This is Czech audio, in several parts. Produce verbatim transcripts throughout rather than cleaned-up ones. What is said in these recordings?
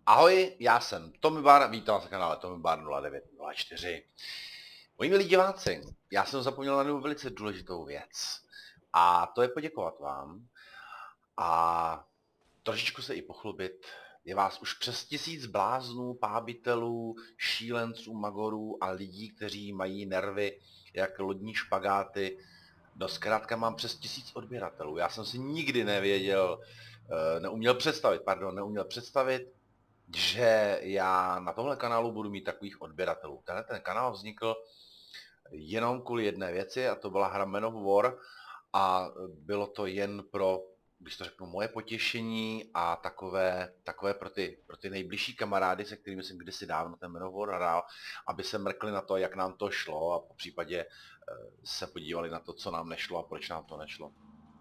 Ahoj, já jsem Tommy Bar, vítám vás na kanále Tommy Bar nula devět nula čtyři. Moji milí diváci, já jsem zapomněl na jednu velice důležitou věc. A to je poděkovat vám a trošičku se i pochlubit. Je vás už přes tisíc bláznů, pábitelů, šílenců, magorů a lidí, kteří mají nervy jak lodní špagáty. No zkrátka mám přes tisíc odběratelů. Já jsem si nikdy nevěděl, neuměl představit, pardon, neuměl představit, že já na tomhle kanálu budu mít takových odběratelů. Tenhle ten kanál vznikl jenom kvůli jedné věci a to byla hra Man of War a bylo to jen pro, když to řeknu, moje potěšení a takové, takové pro, ty, pro ty nejbližší kamarády, se kterými jsem kdysi dávno ten Man of War hrál, aby se mrkli na to, jak nám to šlo a po případě se podívali na to, co nám nešlo a proč nám to nešlo.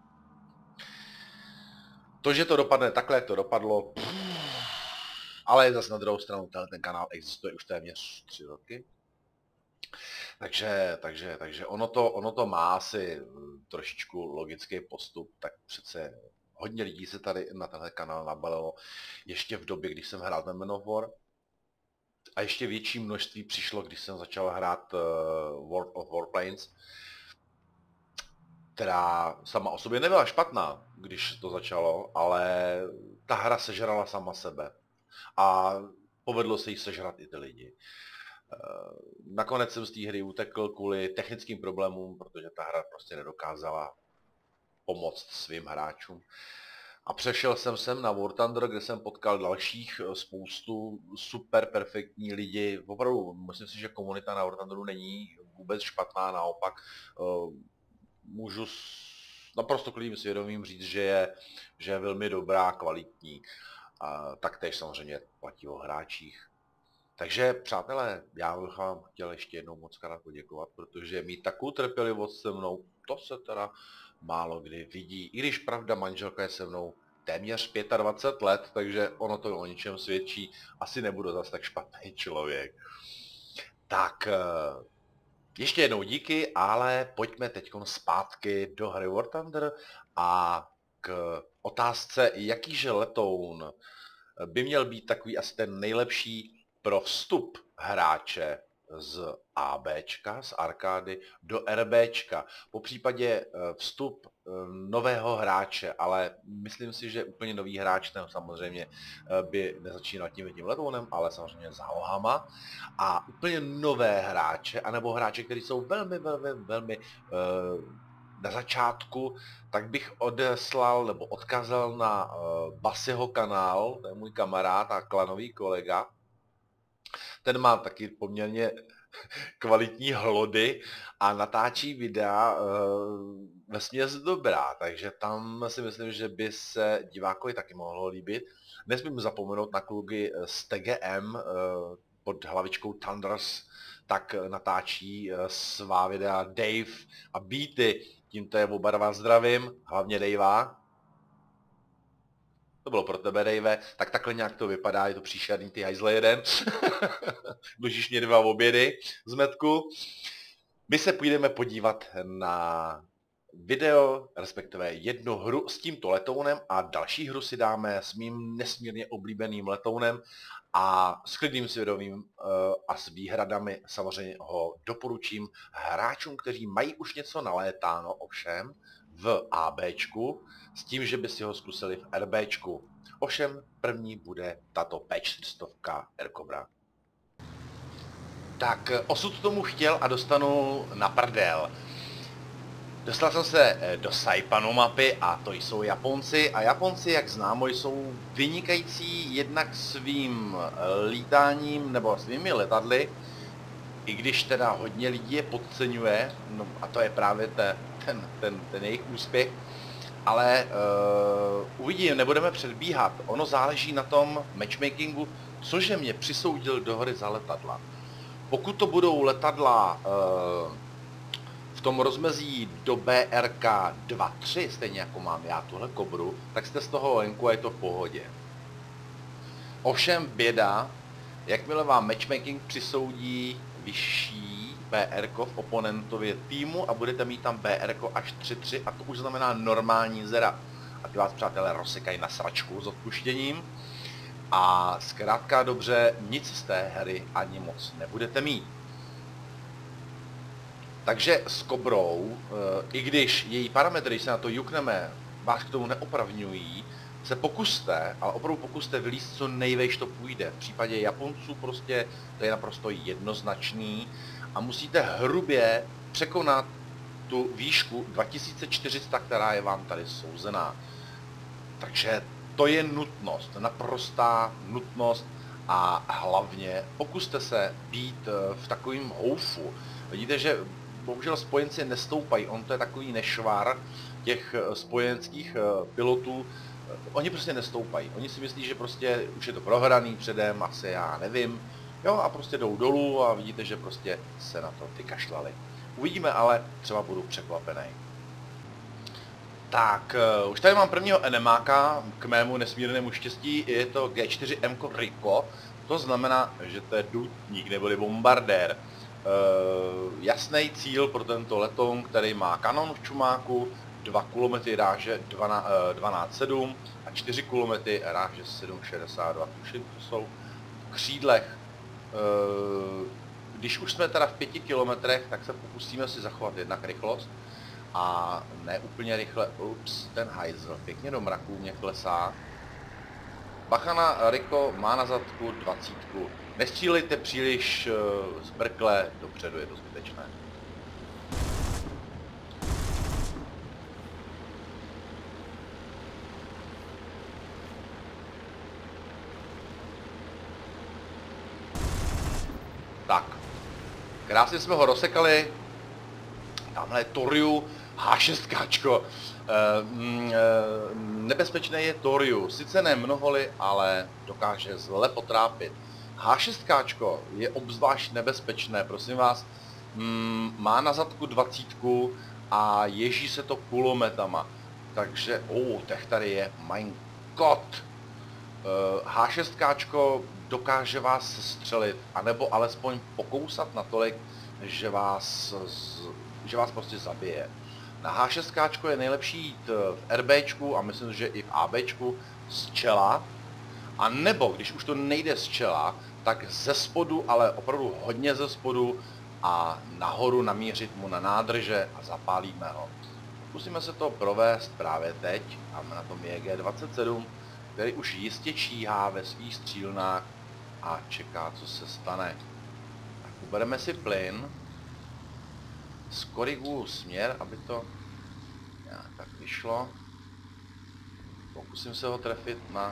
To, že to dopadne takhle, jak to dopadlo, pff, ale zase na druhou stranu ten kanál existuje už téměř tři roky. Takže, takže, takže ono, to, ono to má asi trošičku logický postup, tak přece hodně lidí se tady na tenhle kanál nabalilo ještě v době, když jsem hrál ten Man of War. A ještě větší množství přišlo, když jsem začal hrát uh, World of Warplanes, která sama o sobě nebyla špatná, když to začalo, ale ta hra sežrala sama sebe. A povedlo se jí sežrat i ty lidi. Nakonec jsem z té hry utekl kvůli technickým problémům, protože ta hra prostě nedokázala pomoct svým hráčům. A přešel jsem sem na War Thunder, kde jsem potkal dalších spoustu super perfektní lidi. Opravdu, myslím si, že komunita na War Thunderu není vůbec špatná, naopak můžu s naprosto klidným svědomím říct, že je, že je velmi dobrá, kvalitní. A taktéž samozřejmě platí o hráčích. Takže přátelé, já bych vám chtěl ještě jednou moc krát poděkovat, protože mít takovou trpělivost se mnou, to se teda málo kdy vidí. I když pravda, manželka je se mnou téměř dvacet pět let, takže ono to o ničem svědčí. Asi nebudu zase tak špatný člověk. Tak, ještě jednou díky, ale pojďme teď zpátky do hry War Thunder a k otázce, jakýže letoun by měl být takový asi ten nejlepší pro vstup hráče z ABčka, z arkády, do RBčka. Po případě vstup nového hráče, ale myslím si, že úplně nový hráč ten samozřejmě by nezačínal tím jedním letounem, ale samozřejmě zálohama. A úplně nové hráče, anebo hráče, kteří jsou velmi, velmi, velmi na začátku, tak bych odeslal nebo odkázal na Basiho kanál, to je můj kamarád a klanový kolega. Ten má taky poměrně kvalitní hlody a natáčí videa e, vesměs dobrá, takže tam si myslím, že by se divákovi taky mohlo líbit. Nesmím zapomenout na kluky z T G M e, pod hlavičkou Thunders, tak natáčí e, svá videa Dave a Beaty. Tímto je oba dva zdravím, hlavně Davea. To bylo pro tebe, Dave, tak takhle nějak to vypadá, je to příšerný, ty hajzle jeden. Dlužíš mě dva obědy z metku. My se půjdeme podívat na video, respektive jednu hru s tímto letounem a další hru si dáme s mým nesmírně oblíbeným letounem a s klidným svědomím a s výhradami samozřejmě ho doporučím hráčům, kteří mají už něco nalétáno, ovšem v ABčku, s tím, že by si ho zkusili v RBčku. Ovšem první bude tato P čtyři sta Air Cobra. Tak osud tomu chtěl a dostanu na prdel. Dostal jsem se do Saipanu mapy a to jsou Japonci a Japonci, jak známo, jsou vynikající jednak svým lítáním nebo svými letadly, i když teda hodně lidí je podceňuje, no a to je právě ten, ten, ten, ten jejich úspěch, ale uh, uvidím, nebudeme předbíhat, ono záleží na tom matchmakingu, cože mě přisoudil do hry za letadla. Pokud to budou letadla uh, v tom rozmezí do B R K dva tři, stejně jako mám já tuhle Kobru, tak jste z toho venku a je to v pohodě. Ovšem běda, jakmile vám matchmaking přisoudí vyšší B R ko v oponentově týmu a budete mít tam B R ko až tři tři a to už znamená normální zera. A ty vás, přátelé, rozsekají na sračku s odpuštěním. a zkrátka dobře nic z té hry ani moc nebudete mít. Takže s Kobrou, i když její parametry, když se na to jukneme, vás k tomu neopravňují, se pokuste, ale opravdu pokuste vylízt co nejvejš to půjde. V případě Japonců prostě to je naprosto jednoznačný a musíte hrubě překonat tu výšku dva tisíce čtyři sta, která je vám tady souzená. Takže to je nutnost, naprostá nutnost a hlavně pokuste se být v takovém houfu. Vidíte, že bohužel spojenci nestoupají, on to je takový nešvar těch spojenských pilotů, oni prostě nestoupají, oni si myslí, že prostě už je to prohraný předem, asi já nevím, jo a prostě jdou dolů a vidíte, že prostě se na to vykašlali. Uvidíme, ale třeba budu překvapený. Tak, uh, už tady mám prvního enemáka, k mému nesmírnému štěstí, je to G čtyři M Rico, to znamená, že to je doutník neboli bombardér. Uh, jasný cíl pro tento letoun, který má kanon v čumáku, dva kulometry ráže dvanáct sedm a čtyři kulometry ráže sedm šedesát dva, tuším, to jsou v křídlech. Uh, když už jsme teda v pěti kilometrech, tak se pokusíme si zachovat jednak rychlost a ne úplně rychle, ups, ten hajzl, pěkně do mraků mě klesá. Bacha na Rico, má na zadku dvacítku. Nestřílejte příliš uh, zbrkle, dopředu je to zbytečné. Tak, krásně jsme ho rozsekali. Tamhle je Toriu, H šest. E, mm, e, nebezpečné je Toriu, sice ne mnoholi, ale dokáže zle potrápit. H šest je obzvlášť nebezpečné, prosím vás, mm, má na zadku dvacítku a ježí se to kulometama. Takže, oh, těch tady je, mein Gott. E, H šest dokáže vás střelit, anebo alespoň pokousat natolik, že vás, že vás prostě zabije. Na H šest je nejlepší jít v RBčku a myslím, že i v ABčku z čela, a nebo když už to nejde z čela, tak ze spodu, ale opravdu hodně ze spodu a nahoru namířit mu na nádrže a zapálíme ho. Zkusíme se to provést právě teď a na tom je G dvacet sedm, který už jistě číhá ve svých střílnách a čeká, co se stane. Tak ubereme si plyn, skoriguju směr, aby to nějak tak vyšlo. Pokusím se ho trefit na...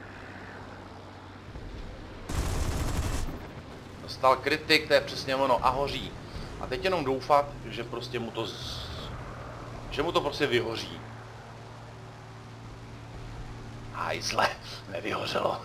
Dostal kritik, to je přesně ono, a hoří. A teď jenom doufat, že prostě mu to... Z... že mu to prostě vyhoří. Hajzle, nevyhořelo.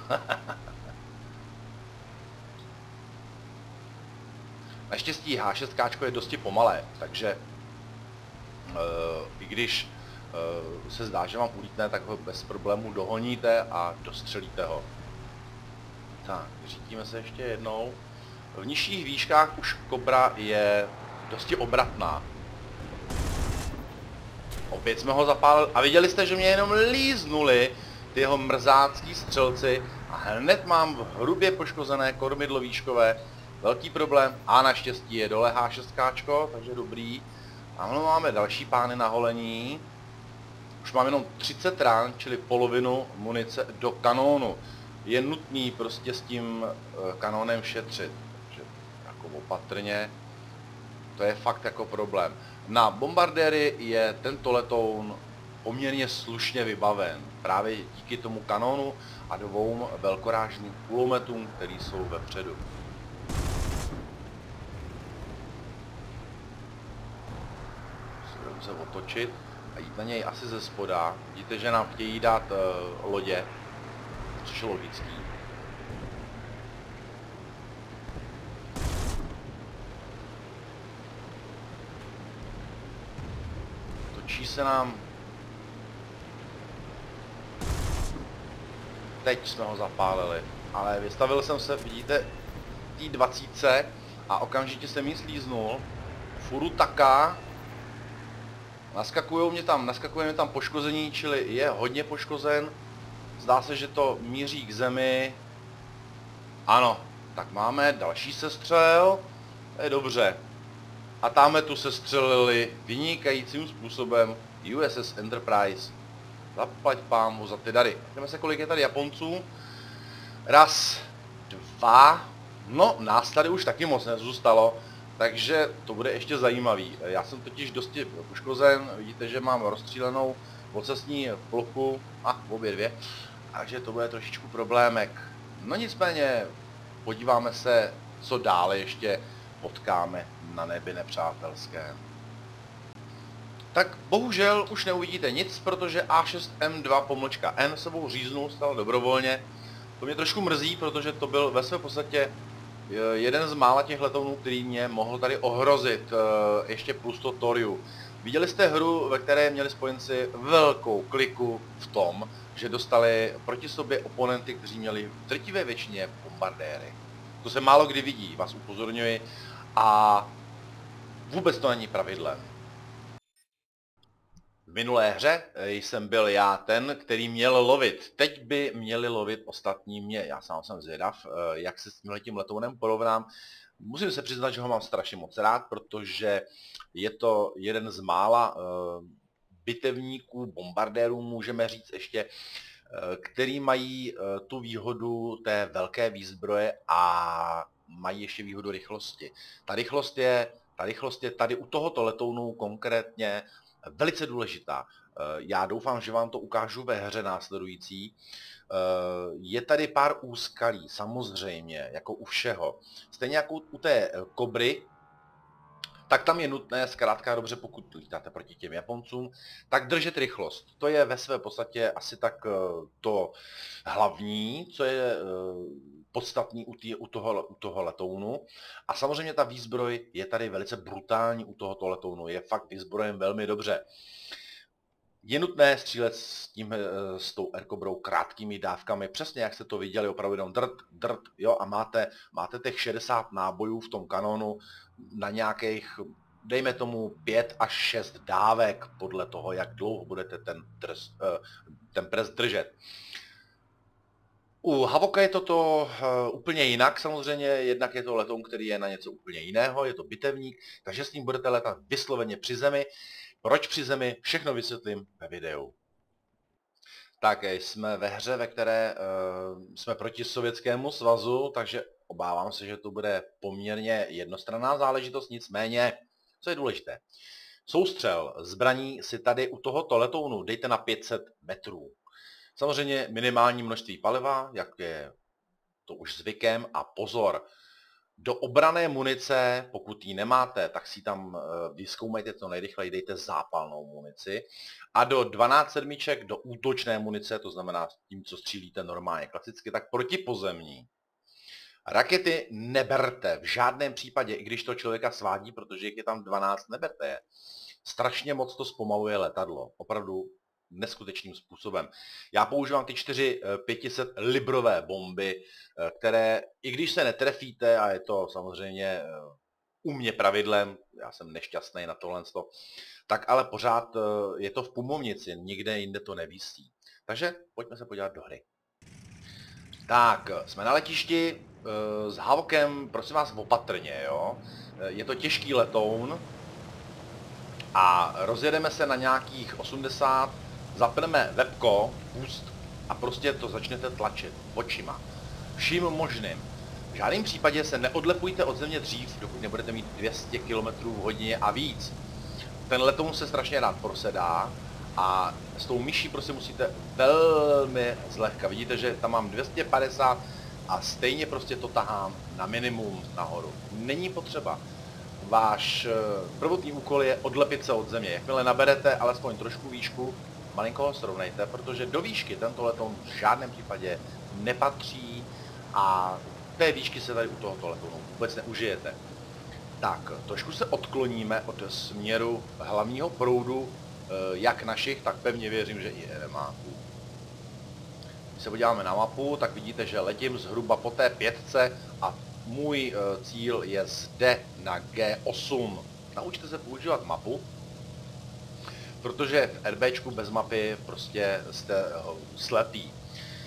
Naštěstí H šest je dosti pomalé, takže uh, i když uh, se zdá, že vám ulítne, tak ho bez problémů dohoníte a dostřelíte ho. Tak, řítíme se ještě jednou. V nižších výškách už Kobra je dosti obratná. Opět jsme ho zapálili a viděli jste, že mě jenom líznuli ty jeho mrzácký střelci a hned mám v hrubě poškozené kormidlo výškové. Velký problém a naštěstí je dole H šest, takže dobrý. Tamhle máme další pány na holení. Už mám jenom třicet rán, čili polovinu munice do kanónu. Je nutný prostě s tím kanónem šetřit. Takže jako opatrně. To je fakt jako problém. Na bombardéry je tento letoun poměrně slušně vybaven. Právě díky tomu kanónu a dvou velkorážným kulometům, který jsou vepředu. Se otočit a jít na něj asi ze spoda. Vidíte, že nám chtějí dát uh, lodě, což je logický. Točí se nám. Teď jsme ho zapálili, ale vystavil jsem se, vidíte, tý dvacítce a okamžitě jsem jí slíznul. Furu taká. Naskakujou mě tam, naskakuje mě tam poškození, čili je hodně poškozen. Zdá se, že to míří k zemi. Ano, tak máme další sestřel. To je dobře. A tamhle tu sestřelili vynikajícím způsobem U S S Enterprise. Zaplať pámu za ty dary. Jdeme se, kolik je tady Japonců. Raz, dva. No, nás tady už taky moc nezůstalo. Takže to bude ještě zajímavý. Já jsem totiž dosti poškozen. Vidíte, že mám rozstřílenou ocasní plochu. A, obě dvě. Takže to bude trošičku problémek. No nicméně, podíváme se, co dále ještě potkáme na nebi nepřátelském. Tak bohužel už neuvidíte nic, protože A šest M dva pomlčka N sebou říznul, stal dobrovolně. To mě trošku mrzí, protože to byl ve své podstatě jeden z mála těch letounů, který mě mohl tady ohrozit, ještě plus to Toriu. Viděli jste hru, ve které měli spojenci velkou kliku v tom, že dostali proti sobě oponenty, kteří měli v drtivé většině bombardéry. To se málo kdy vidí, vás upozorňuji, a vůbec to není pravidlem. V minulé hře jsem byl já ten, který měl lovit. Teď by měli lovit ostatní mě. Já sám jsem zvědav, jak se s tímhletím letounem porovnám. Musím se přiznat, že ho mám strašně moc rád, protože je to jeden z mála bitevníků, bombardérů, můžeme říct ještě, který mají tu výhodu té velké výzbroje a mají ještě výhodu rychlosti. Ta rychlost je, ta rychlost je tady u tohoto letounu konkrétně velice důležitá. Já doufám, že vám to ukážu ve hře následující. Je tady pár úskalí, samozřejmě, jako u všeho. Stejně jako u té Kobry, tak tam je nutné, zkrátka dobře, pokud lítáte proti těm Japoncům, tak držet rychlost. To je ve své podstatě asi tak to hlavní, co je podstatný u, tý, u, toho, u toho letounu. A samozřejmě ta výzbroj je tady velice brutální u tohoto letounu. Je fakt vyzbrojen velmi dobře. Je nutné střílet s, tím, s tou Aircobrou krátkými dávkami, přesně jak jste to viděli, opravdu jenom drt, drt, jo, a máte, máte těch šedesát nábojů v tom kanonu na nějakých, dejme tomu, pět až šest dávek, podle toho, jak dlouho budete ten, drz, ten pres držet. U Havoka je toto uh, úplně jinak samozřejmě, jednak je to letoun, který je na něco úplně jiného, je to bitevník, takže s ním budete letat vysloveně při zemi. Proč při zemi? Všechno vysvětlím ve videu. Tak, jsme ve hře, ve které uh, jsme proti Sovětskému svazu, takže obávám se, že to bude poměrně jednostranná záležitost, nicméně, co je důležité. Soustřel zbraní si tady u tohoto letounu dejte na pět set metrů. Samozřejmě minimální množství paliva, jak je to už zvykem, a pozor, do obrané munice, pokud ji nemáte, tak si tam vyzkoumejte to nejrychleji, dejte zápalnou munici. A do dvanáct sedmiček do útočné munice, to znamená tím, co střílíte normálně klasicky, tak protipozemní. Rakety neberte, v žádném případě, i když to člověka svádí, protože jich je tam dvanáct, neberte je. Strašně moc to zpomaluje letadlo, opravdu neskutečným způsobem. Já používám ty čtyři pět set librové bomby, které, i když se netrefíte, a je to samozřejmě u mě pravidlem, já jsem nešťastný na tohle, tak ale pořád je to v pumovnici, nikde jinde to nevisí. Takže pojďme se podívat do hry. Tak, jsme na letišti s Havokem, prosím vás opatrně, jo. Je to těžký letoun a rozjedeme se na nějakých osmdesát, zapneme webko, pust a prostě to začnete tlačit očima. Vším možným. V žádném případě se neodlepujte od země dřív, dokud nebudete mít dvě stě kilometrů v hodině a víc. Ten letoun se strašně rád prosedá a s tou myší prostě musíte velmi zlehka. Vidíte, že tam mám dvě stě padesát a stejně prostě to tahám na minimum nahoru. Není potřeba. Váš prvotní úkol je odlepit se od země. Jakmile naberete alespoň trošku výšku, malinko ho srovnejte, protože do výšky tento letoun v žádném případě nepatří a té výšky se tady u tohoto letounu vůbec neužijete. Tak, trošku se odkloníme od směru hlavního proudu, jak našich, tak pevně věřím, že i eremáků. Když se podíváme na mapu, tak vidíte, že letím zhruba po té pětce a můj cíl je zde na G osm. Naučte se používat mapu, protože v RBčku bez mapy prostě jste slepí.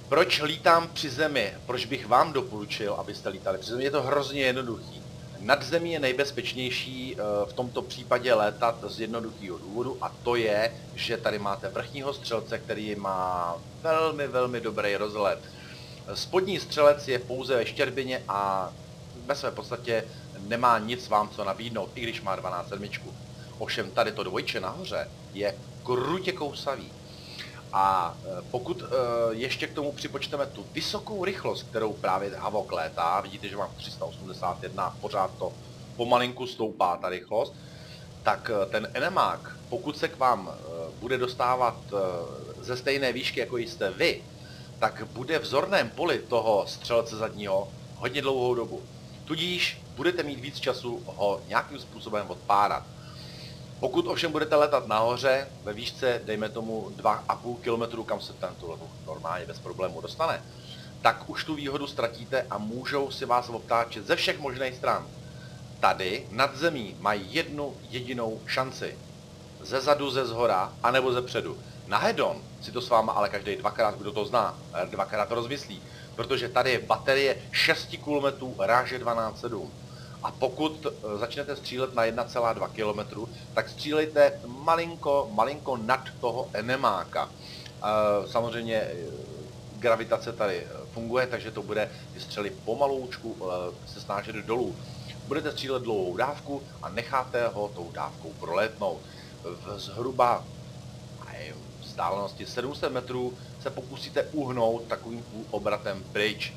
Proč lítám při zemi? Proč bych vám doporučil, abyste lítali při zemi? Je to hrozně jednoduchý. Nad zemí je nejbezpečnější v tomto případě létat z jednoduchého důvodu a to je, že tady máte vrchního střelce, který má velmi, velmi dobrý rozhled. Spodní střelec je pouze ve štěrbině a ve své podstatě nemá nic vám co nabídnout, i když má dvanáct sedmičku. Ovšem tady to dvojče nahoře je krutě kousavý. A pokud ještě k tomu připočteme tu vysokou rychlost, kterou právě Havok létá, vidíte, že mám tři sta osmdesát jedna, pořád to pomalinku stoupá ta rychlost, tak ten enemák, pokud se k vám bude dostávat ze stejné výšky, jako jste vy, tak bude v zorném poli toho střelce zadního hodně dlouhou dobu. Tudíž budete mít víc času ho nějakým způsobem odpárat. Pokud ovšem budete letat nahoře, ve výšce, dejme tomu dva a půl kilometru, kam se ten tu normálně bez problému dostane, tak už tu výhodu ztratíte a můžou si vás obtáčet ze všech možných stran. Tady nad zemí mají jednu jedinou šanci. Ze zadu, ze zhora, anebo ze předu. Na hedon si to s váma ale každý dvakrát, kdo to zná, dvakrát rozmyslí, protože tady je baterie šest kulometrů ráže dvanáct sedm. A pokud začnete střílet na jedna celá dva kilometru, tak střílejte malinko, malinko nad toho enemáka. Samozřejmě gravitace tady funguje, takže to bude ty střely pomaloučku se snášet dolů. Budete střílet dlouhou dávku a necháte ho tou dávkou prolétnout. V zhruba vzdálenosti sedm set metrů se pokusíte uhnout takovým obratem pryč.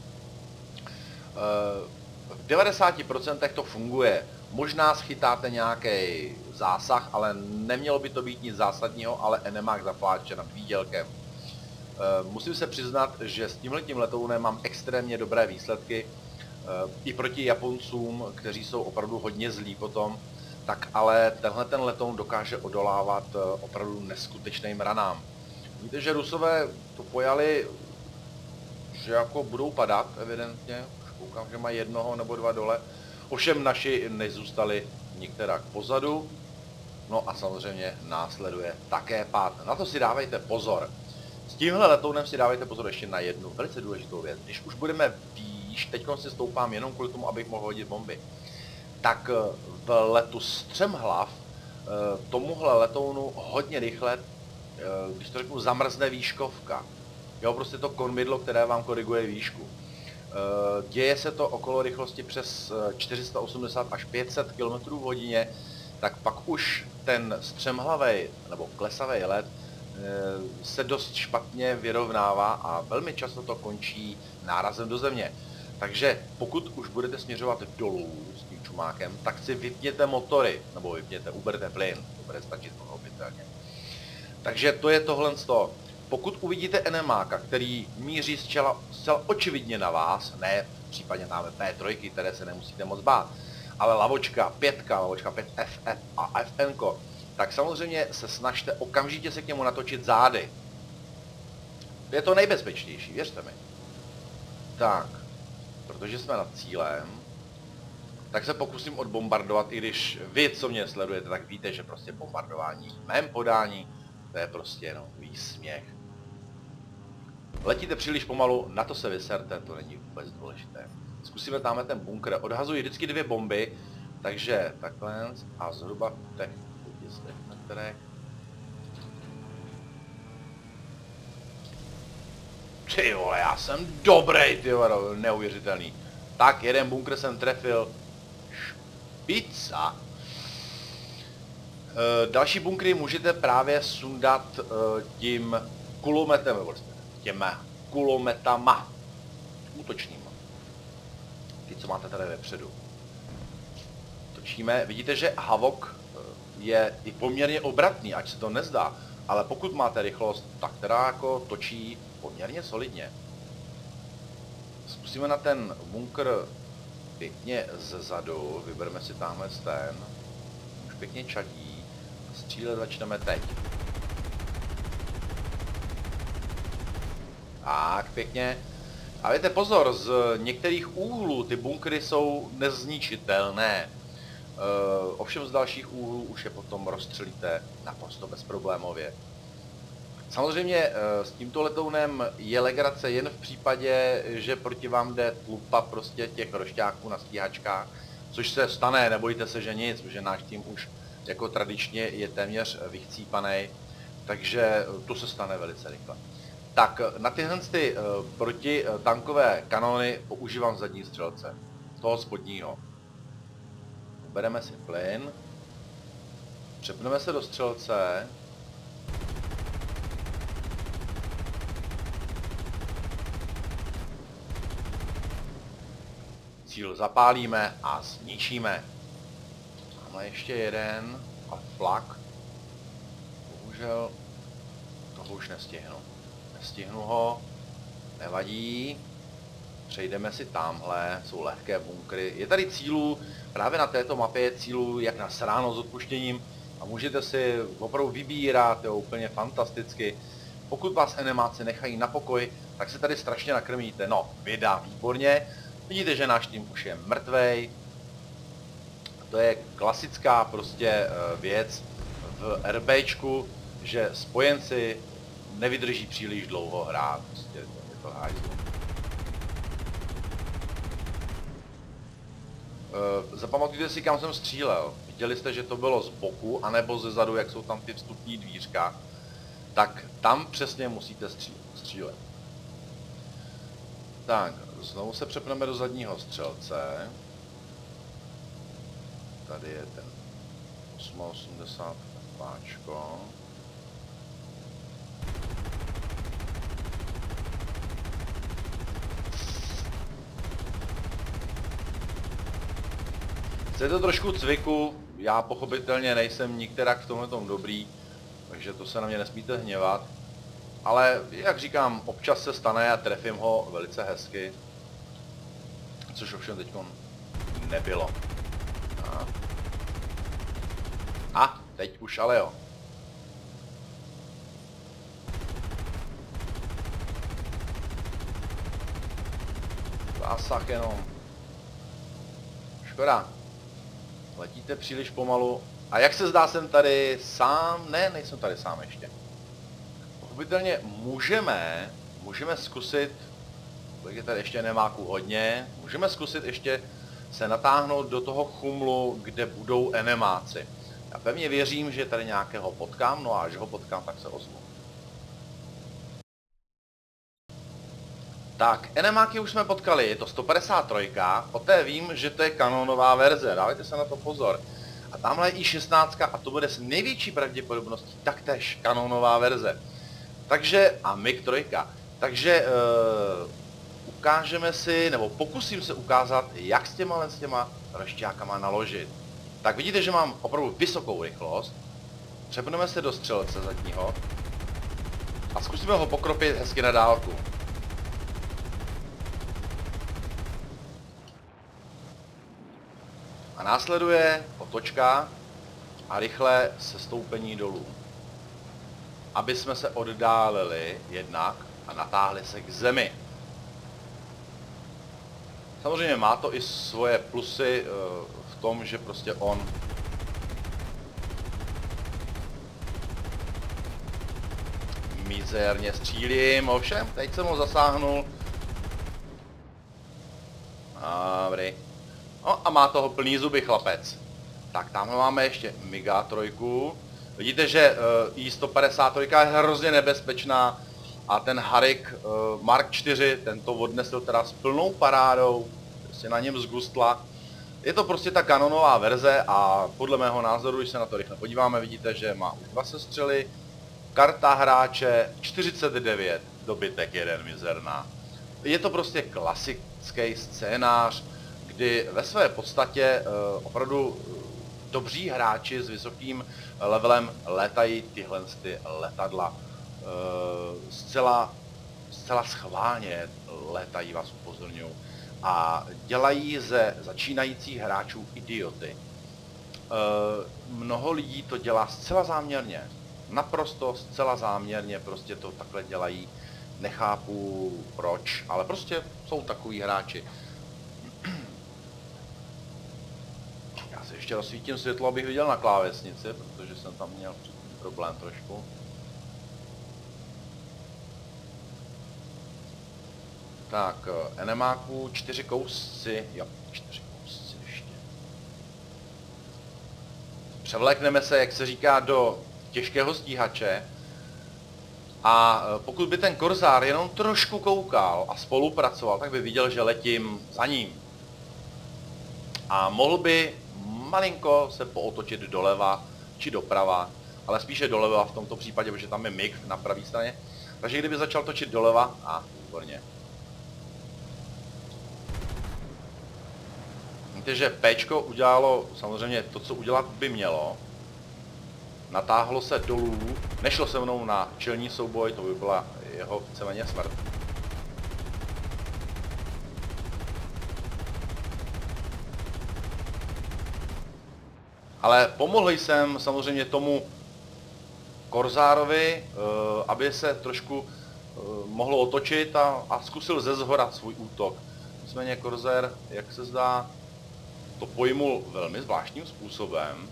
V devadesáti procentech to funguje. Možná schytáte nějaký zásah, ale nemělo by to být nic zásadního, ale enemák zapláče nad výdělkem. Musím se přiznat, že s tímhletím letounem mám extrémně dobré výsledky. I proti Japoncům, kteří jsou opravdu hodně zlí potom, tak ale tenhle ten letoun dokáže odolávat opravdu neskutečným ranám. Víte, že Rusové to pojali, že jako budou padat evidentně. Koukám, že mají jednoho nebo dva dole. Ovšem naši nezůstali nikterak pozadu. No a samozřejmě následuje také pád. Na to si dávejte pozor. S tímhle letounem si dávejte pozor ještě na jednu velice důležitou věc. Když už budeme výš, teď si stoupám jenom kvůli tomu, abych mohl hodit bomby, tak v letu střemhlav tomuhle letounu hodně rychle, když to řeknu, zamrzne výškovka. Jo, prostě to kormidlo, které vám koriguje výšku. Děje se to okolo rychlosti přes čtyři sta osmdesát až pět set kilometrů v hodině, tak pak už ten střemhlavej nebo klesavý let se dost špatně vyrovnává a velmi často to končí nárazem do země. Takže pokud už budete směřovat dolů s tím čumákem, tak si vypněte motory, nebo vypněte, uberte plyn, to bude stačit pochopitelně. Takže to je tohle z toho. Pokud uvidíte enemáka, který míří zcela, zcela očividně na vás, ne případně máme P tři, které se nemusíte moc bát, ale lavočka pětka, lavočka pět F F a F N, tak samozřejmě se snažte okamžitě se k němu natočit zády. To je to nejbezpečnější, věřte mi. Tak, protože jsme nad cílem, tak se pokusím odbombardovat, i když vy, co mě sledujete, tak víte, že prostě bombardování v mém podání, to je prostě jenom výsměch. Letíte příliš pomalu, na to se vyserte, to není vůbec důležité. Zkusíme tamhle ten bunkr, odhazuji vždycky dvě bomby, takže takhle a zhruba v těch pěti metrech. Ty vole, já jsem dobrý, ty vole, neuvěřitelný. Tak, jeden bunkr jsem trefil. Špica. E, další bunkry můžete právě sundat e, tím kulometem, nebo těma kulometama útočnýma. Ty, co máte tady vepředu. Točíme, vidíte, že Havok je i poměrně obratný, ať se to nezdá, ale pokud máte rychlost, tak teda jako točí poměrně solidně. Zkusíme na ten bunkr pěkně zezadu, vybereme si tamhle ten, už pěkně čadí, střílet začneme teď. Tak, pěkně. A víte, pozor, z některých úhlů ty bunkry jsou nezničitelné. Uh, ovšem z dalších úhlů už je potom rozstřelíte naprosto bezproblémově. Samozřejmě s tímto letounem je legrace jen v případě, že proti vám jde tlupa prostě těch rošťáků na stíhačkách, což se stane, nebojte se, že nic, protože náš tým už jako tradičně je téměř vychcípaný, takže to se stane velice rychle. Tak na tyhle ty protitankové kanony používám zadní střelce, toho spodního. Bereme si plyn, přepneme se do střelce, cíl zapálíme a zničíme. Máme ještě jeden a flak. Bohužel toho už nestihnu. Nestihnu ho, nevadí. Přejdeme si tamhle, jsou lehké bunkry. Je tady cílů, právě na této mapě je cílů jak na sráno s odpuštěním a můžete si opravdu vybírat, jo, úplně fantasticky. Pokud vás enemáci nechají na pokoj, tak se tady strašně nakrmíte. No, vida, výborně. Vidíte, že náš tým už je mrtvej. To je klasická prostě věc v RBčku, že spojenci nevydrží příliš dlouho hrát. Prostě je to hajzlu. Zapamatujte si, kam jsem střílel. Viděli jste, že to bylo z boku, anebo ze zadu, jak jsou tam ty vstupní dvířka. Tak tam přesně musíte střílet. Tak, znovu se přepneme do zadního střelce. Tady je ten osmdesát osm páčko. Chce to trošku cviku, já pochopitelně nejsem nikterak v tomhle tom dobrý, takže to se na mě nesmíte hněvat. Ale jak říkám, občas se stane a trefím ho velice hezky. Což ovšem teď nebylo. A. A, teď už ale jo. Zásah jenom. Škoda. Letíte příliš pomalu. A jak se zdá, jsem tady sám? Ne, nejsem tady sám ještě. Pochopitelně můžeme, můžeme zkusit, je tady ještě nemáku hodně, můžeme zkusit ještě se natáhnout do toho chumlu, kde budou enemáci. Já pevně věřím, že tady nějakého potkám, no a až ho potkám, tak se ozvu. Tak, enemáky už jsme potkali, je to sto padesát tři, o té vím, že to je kanonová verze, dávajte se na to pozor. A tamhle je i šestnáct a to bude s největší pravděpodobností taktéž kanonová verze. Takže, a mig tři, takže uh, ukážeme si, nebo pokusím se ukázat, jak s těma, s těma rošťákama naložit. Tak vidíte, že mám opravdu vysokou rychlost. Přepneme se do střelce zadního a zkusíme ho pokropit hezky na dálku. A následuje otočka a rychlé sestoupení dolů. Aby jsme se oddálili jednak a natáhli se k zemi. Samozřejmě má to i svoje plusy v tom, že prostě on mizerně střílím, ovšem, teď jsem ho zasáhnul. Dobrý. No a má toho plný zuby chlapec. Tak tamhle máme ještě Miga tři. Vidíte, že uh, I sto padesát tři je hrozně nebezpečná a ten Harik uh, Mark čtyři, ten to odnesl teda s plnou parádou, prostě na něm zgustla. Je to prostě ta kanonová verze a podle mého názoru, když se na to rychle podíváme, vidíte, že má už dva sestřely, karta hráče čtyřicet devět, dobytek jeden mizerná. Je to prostě klasický scénář, kdy ve své podstatě uh, opravdu dobří hráči s vysokým levelem létají tyhle ty letadla. Uh, zcela, zcela schválně létají, vás upozorňuji. A dělají ze začínajících hráčů idioty. Uh, mnoho lidí to dělá zcela záměrně. Naprosto zcela záměrně prostě to takhle dělají. Nechápu proč, ale prostě jsou takový hráči. Já si ještě rozsvítím světlo, abych viděl na klávesnici, protože jsem tam měl předtím problém trošku. Tak, enemáků čtyři kousy, jo, čtyři kousy ještě. Převlékneme se, jak se říká, do těžkého stíhače. A pokud by ten korzár jenom trošku koukal a spolupracoval, tak by viděl, že letím za ním. A mohl by malinko se pootočit doleva či doprava, ale spíše doleva v tomto případě, protože tam je mig na pravé straně. Takže kdyby začal točit doleva, a výborně. Víte, že Péčko udělalo samozřejmě to, co udělat by mělo. Natáhlo se dolů, nešlo se mnou na čelní souboj, to by byla jeho víceméně smrt. Ale pomohl jsem samozřejmě tomu korzárovi, aby se trošku mohlo otočit a, a zkusil ze zhora svůj útok. Nicméně korzér, jak se zdá, to pojmul velmi zvláštním způsobem.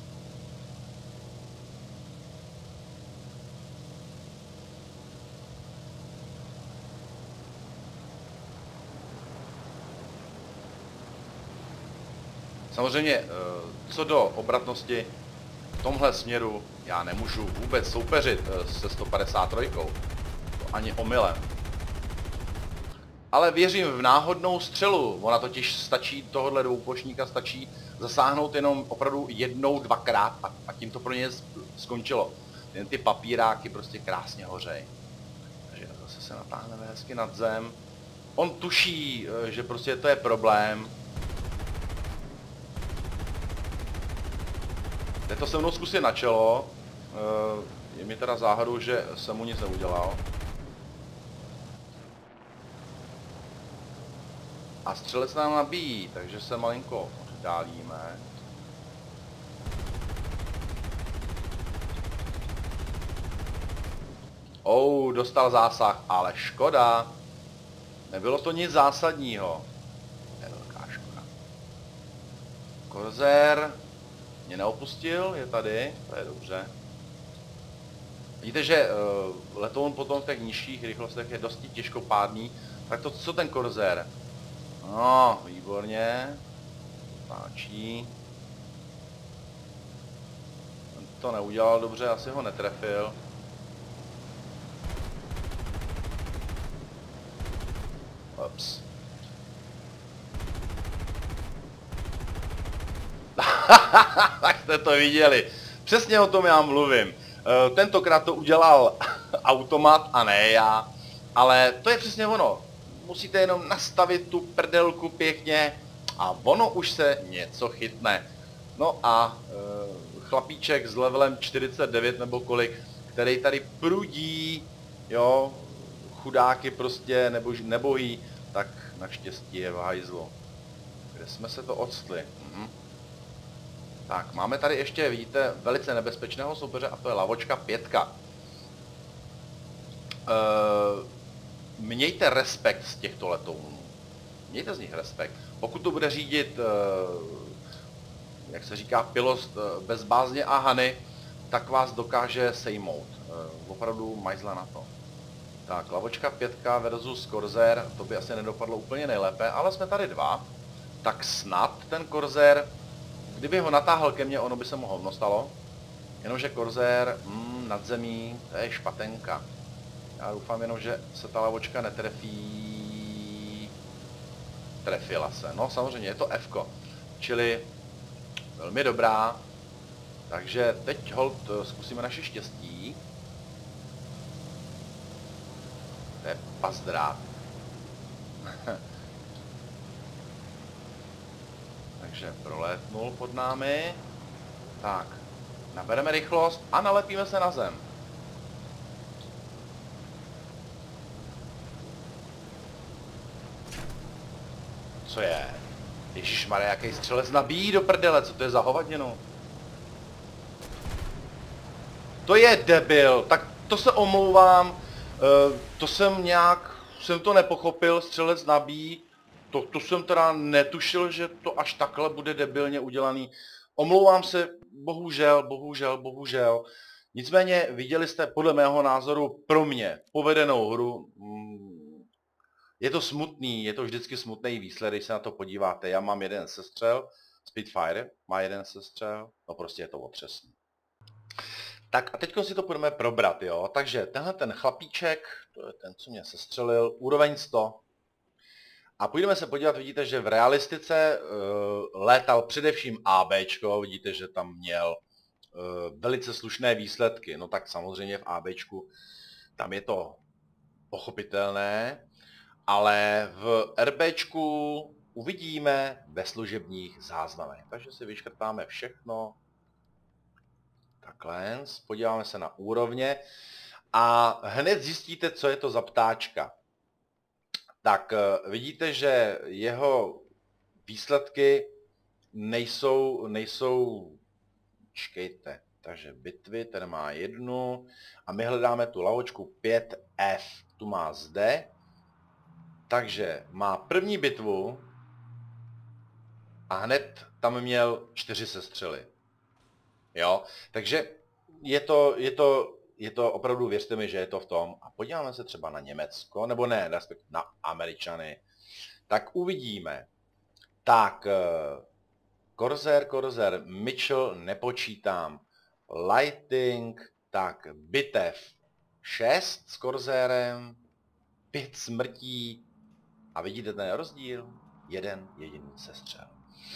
Samozřejmě, co do obratnosti, v tomhle směru já nemůžu vůbec soupeřit se sto padesát tři. To ani omylem. Ale věřím v náhodnou střelu. Ona totiž stačí, tohohle dvouplošníka stačí zasáhnout jenom opravdu jednou, dvakrát a, a tím to pro ně skončilo. Jen ty papíráky prostě krásně hořejí. Takže zase se natáhneme hezky nad zem. On tuší, že prostě to je problém. Jde to se mnou zkusit na čelo. Je mi teda záhadou, že jsem mu nic neudělal. A střelec nám nabíjí, takže se malinko oddálíme. Oh, dostal zásah, ale škoda. Nebylo to nic zásadního. Je velká škoda. Korzér mě neopustil, je tady, to je dobře. Vidíte, že uh, letoun potom v těch nižších rychlostech je dosti těžkopádný. Tak to, co ten korzér? No, výborně. Táčí. Ten to neudělal dobře, asi ho netrefil. Ups. Tak jste to viděli. Přesně o tom já mluvím. E, tentokrát to udělal automat a ne já. Ale to je přesně ono. Musíte jenom nastavit tu prdelku pěkně a ono už se něco chytne. No a e, chlapíček s levelem čtyřicet devět nebo kolik, který tady prudí, jo, chudáky prostě, nebo nebojí, tak naštěstí je v hajzlu. Kde jsme se to odstli? Mhm. Tak, máme tady ještě, vidíte, velice nebezpečného soupeře a to je lavočka pětka. E, mějte respekt z těchto letounů. Mějte z nich respekt. Pokud to bude řídit, e, jak se říká, pilot bezbázně a hany, tak vás dokáže sejmout. E, opravdu majzla na to. Tak, lavočka pětka versus korzér, to by asi nedopadlo úplně nejlépe, ale jsme tady dva. Tak snad ten korzér, kdyby ho natáhl ke mně, ono by se mu hovno stalo. Jenomže korzér, mm, nad zemí, to je špatenka. Já doufám jenom, že se ta lavočka netrefí. Trefila se, no samozřejmě, je to F-ko. Čili velmi dobrá. Takže teď hold zkusíme naše štěstí. To je pazdrát. Takže prolétnul pod námi. Tak, nabereme rychlost a nalepíme se na zem. Co je? Ježišmarja, jaký střelec nabíjí do prdele, co to je za hovadinu? To je debil, tak to se omlouvám, to jsem nějak, jsem to nepochopil, střelec nabíjí, to, to jsem teda netušil, že to až takhle bude debilně udělaný. Omlouvám se, bohužel, bohužel, bohužel. Nicméně viděli jste podle mého názoru pro mě povedenou hru. Je to smutný, je to vždycky smutný výsled, když se na to podíváte. Já mám jeden sestřel, Spitfire má jeden sestřel, no prostě je to otřesný. Tak a teď si to půjdeme probrat, jo. Takže tenhle ten chlapíček, to je ten, co mě sestřelil, úroveň sto. A půjdeme se podívat, vidíte, že v realistice uh, létal především ABčko, vidíte, že tam měl uh, velice slušné výsledky. No tak samozřejmě v ABčku tam je to pochopitelné, ale v RBčku uvidíme ve služebních záznamech. Takže si vyškrtáme všechno. Takhle, podíváme se na úrovně a hned zjistíte, co je to za ptáčka. Tak vidíte, že jeho výsledky nejsou, nejsou, čekejte, takže bitvy, ten má jednu a my hledáme tu lavočku pět F, tu má zde, takže má první bitvu a hned tam měl čtyři sestřely. Jo, takže je to, je to, je to opravdu, věřte mi, že je to v tom. A podíváme se třeba na Německo, nebo ne, respektive na Američany. Tak uvidíme. Tak, Corsair, Corsair, Mitchell nepočítám. Lighting, tak bitev šest s Corsairem, pět smrtí. A vidíte ten rozdíl? Jeden jediný sestřel.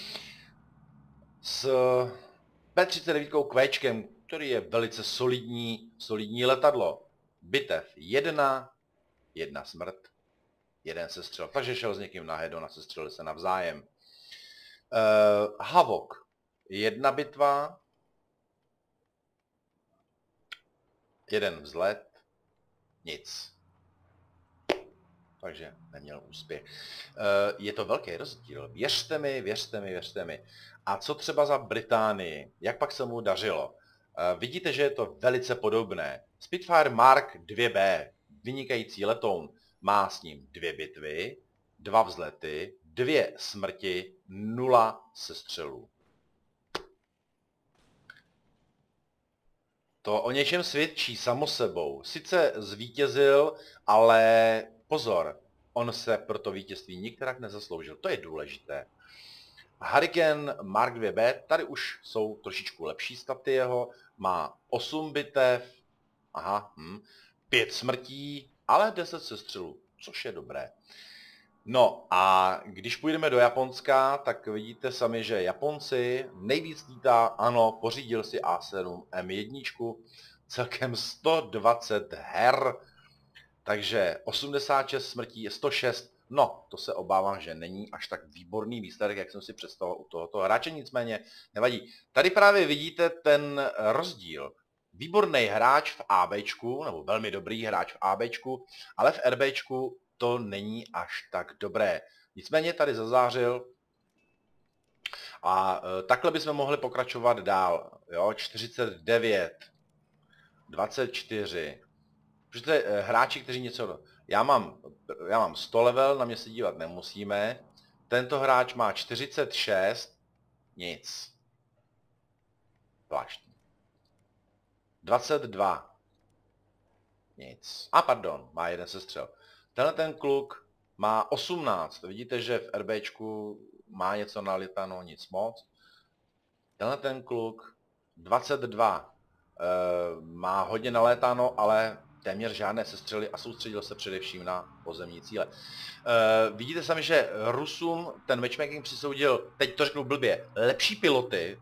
S P třicet devět Quéčkem, který je velice solidní, solidní letadlo. Bitev jedna, jedna smrt, jeden sestřel. Takže šel s někým na hedon a sestřelili se navzájem. Uh, Havok, jedna bitva, jeden vzlet, nic. Takže neměl úspěch. Je to velký rozdíl. Věřte mi, věřte mi, věřte mi. A co třeba za Británii? Jak pak se mu dařilo? Vidíte, že je to velice podobné. Spitfire Mark dva B, vynikající letoun, má s ním dvě bitvy, dva vzlety, dvě smrti, nula sestřelů. To o něčem svědčí samo sebou. Sice zvítězil, ale pozor, on se pro to vítězství nikterak nezasloužil. To je důležité. Hurricane Mark dva B, tady už jsou trošičku lepší staty jeho, má osm bitev, aha, hm, pět smrtí, ale deset sestřelů, což je dobré. No a když půjdeme do Japonska, tak vidíte sami, že Japonci nejvíc lítá, ano, pořídil si A sedm M jedna, celkem sto dvacet her, takže osmdesát šest smrtí, sto šest, no to se obávám, že není až tak výborný výsledek, jak jsem si představoval u tohoto hráče, nicméně nevadí. Tady právě vidíte ten rozdíl. Výborný hráč v ABčku, nebo velmi dobrý hráč v ABčku, ale v RBčku to není až tak dobré. Nicméně tady zazářil a e, takhle bychom mohli pokračovat dál. Jo, čtyřicet devět, dvacet čtyři. Protože e, hráči, kteří něco... Já mám, já mám sto level, na mě se dívat nemusíme. Tento hráč má čtyřicet šest, nic. Zvláštní. dvacet dva, nic. A pardon, má jeden sestřel. Tenhle ten kluk má osmnáct, vidíte, že v RBčku má něco nalitano, nic moc. Tenhle ten kluk dvacet dva, e, má hodně nalétáno, ale téměř žádné sestřely a soustředil se především na pozemní cíle. E, vidíte sami, že Rusům ten matchmaking přisoudil, teď to řeknu blbě, lepší piloty.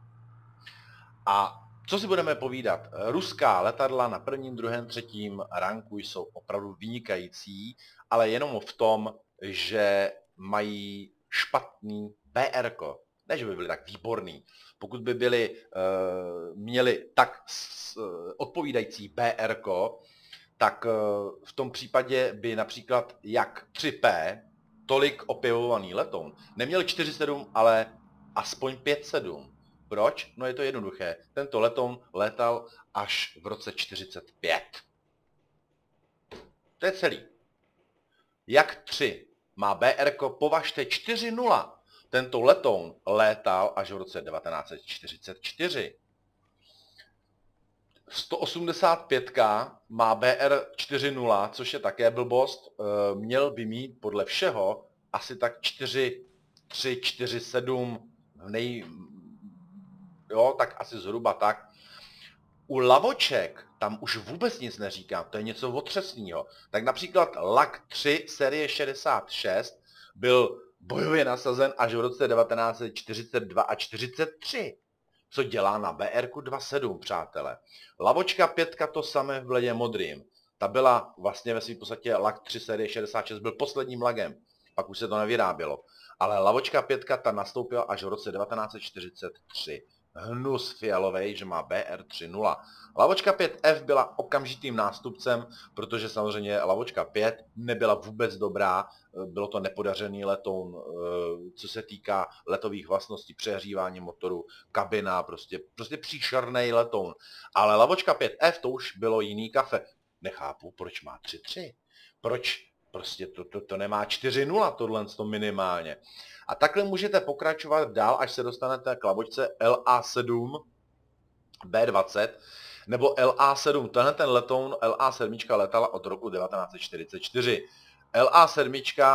A co si budeme povídat? Ruská letadla na prvním, druhém, třetím ranku jsou opravdu vynikající, ale jenom v tom, že mají špatný B R ko. Ne, že by byli tak výborný. Pokud by byli, uh, měli tak uh, odpovídající B R ko, tak uh, v tom případě by například jak tři P, tolik opěvovaný letoun, neměl čtyři sedm, ale aspoň pět sedm. Proč? No je to jednoduché. Tento letoun létal až v roce čtyřicet pět. To je celý. Jak tři má B R ko, považte čtyři nula. Tento letoun létal až v roce devatenáct set čtyřicet čtyři. sto osmdesát pět má B R čtyři nula, což je také blbost. Měl by mít podle všeho asi tak čtyři tři, čtyři sedm, nej... jo, tak asi zhruba tak. U lavoček tam už vůbec nic neříkám, to je něco otřesného. Tak například Lak tři série šedesát šest byl bojově nasazen až v roce devatenáct set čtyřicet dva a čtyřicet tři. Co dělá na B R dvacet sedm, přátelé. Lavočka pět to samé v bledě modrým. Ta byla vlastně ve své podstatě Lak tři série šedesát šest, byl posledním lagem. Pak už se to nevyrábělo. Ale Lavočka pět ta nastoupila až v roce devatenáct set čtyřicet tři. Hnus fialovej, že má B R tři nula. Lavočka pět F byla okamžitým nástupcem, protože samozřejmě Lavočka pět nebyla vůbec dobrá, bylo to nepodařený letoun, co se týká letových vlastností, přehřívání motoru, kabina, prostě, prostě příšerný letoun. Ale Lavočka pět F to už bylo jiný kafe. Nechápu, proč má tři tři. Proč prostě to, to, to nemá čtyři nula, tohle to minimálně. A takhle můžete pokračovat dál, až se dostanete k lavočce L A sedm B dvacet, nebo L A sedm. Tenhle ten letoun L A sedm letala od roku devatenáct set čtyřicet čtyři. L A sedm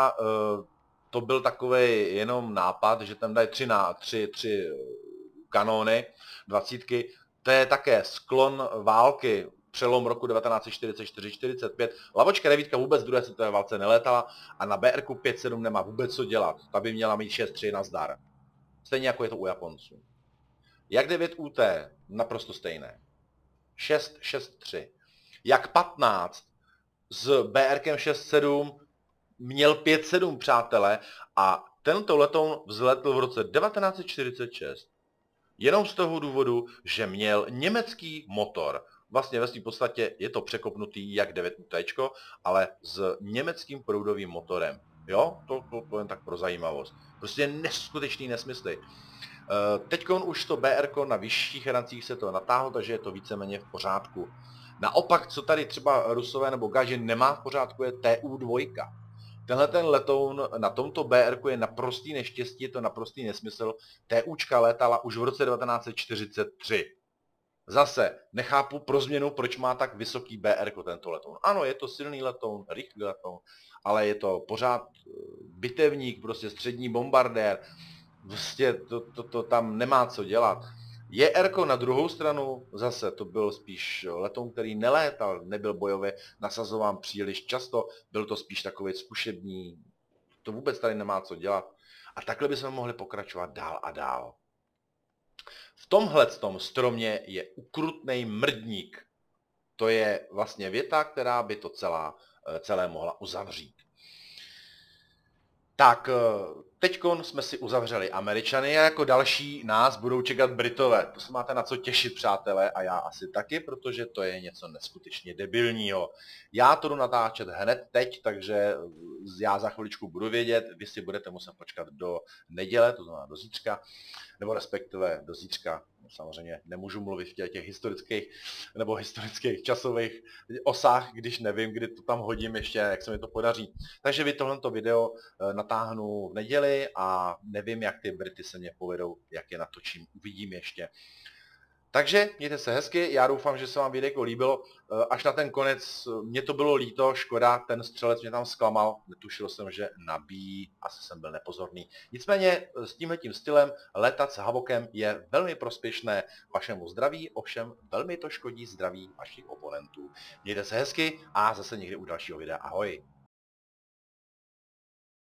to byl takový jenom nápad, že tam dají tři, na, tři, tři kanóny, dvacítky. To je také sklon války, přelom roku devatenáct set čtyřicet čtyři čtyřicet pět. Lavočka devět vůbec v druhé světové válce nelétala a na B R pět sedm nemá vůbec co dělat. Ta by měla mít šest tři nazdar. Stejně jako je to u Japonců. Jak devět U T, naprosto stejné. šest šest tři. Jak patnáct s B R šest sedm měl pět sedm, přátelé, a tento letoun vzletl v roce devatenáct set čtyřicet šest. Jenom z toho důvodu, že měl německý motor. Vlastně ve své podstatě je to překopnutý jak devět U T, ale s německým proudovým motorem. Jo, to, to, to jen tak pro zajímavost. Prostě neskutečný nesmysly. Teď už to B R na vyšších hrancích se to natáhlo, takže je to víceméně v pořádku. Naopak, co tady třeba Rusové nebo Gaži nemá v pořádku, je T U dva. Tenhle ten letoun na tomto B R je naprostý neštěstí, je to naprostý nesmysl. TUčka létala už v roce devatenáct set čtyřicet tři. Zase nechápu pro změnu, proč má tak vysoký B R tento letoun. Ano, je to silný letoun, rychlý letoun, ale je to pořád bitevník, prostě střední bombardér. Prostě to, to, to tam nemá co dělat. J R na druhou stranu, zase to byl spíš letoun, který nelétal, nebyl bojově nasazován příliš často, byl to spíš takový zkušební, to vůbec tady nemá co dělat. A takhle bychom mohli pokračovat dál a dál. V tomhletom stromě je ukrutnej mrdník. To je vlastně věta, která by to celá, celé mohla uzavřít. Tak, teďkon jsme si uzavřeli Američany a jako další nás budou čekat Britové. To se máte na co těšit, přátelé, a já asi taky, protože to je něco neskutečně debilního. Já to jdu natáčet hned teď, takže já za chviličku budu vědět, vy si budete muset počkat do neděle, to znamená do zítřka, nebo respektive do zítřka. Samozřejmě nemůžu mluvit v těch, těch historických nebo historických časových osách, když nevím, kdy to tam hodím ještě, jak se mi to podaří. Takže vy tohleto video natáhnu v neděli a nevím, jak ty Brity se mě povedou, jak je natočím, uvidím ještě. Takže mějte se hezky, já doufám, že se vám videjko líbilo. Až na ten konec, mě to bylo líto, škoda, ten střelec mě tam zklamal, netušil jsem, že nabíjí, asi jsem byl nepozorný. Nicméně s tímhletím stylem letat s havokem je velmi prospěšné vašemu zdraví, ovšem velmi to škodí zdraví vašich oponentů. Mějte se hezky a zase někdy u dalšího videa. Ahoj!